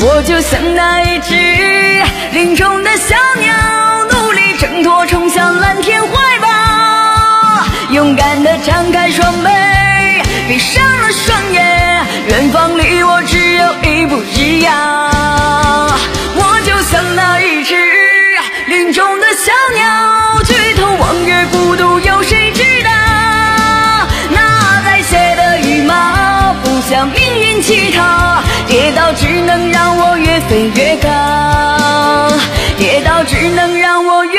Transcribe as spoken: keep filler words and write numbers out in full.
我就像那一只林中的小鸟，努力挣脱冲向蓝天怀抱，勇敢地张开双臂，闭上了双眼，远方离我只有一步之遥。我就像那一只林中的小鸟，举头望月，孤独有谁知道？那带血的羽毛不向命运乞讨，跌倒只能让我越飞越高，跌倒只能让我越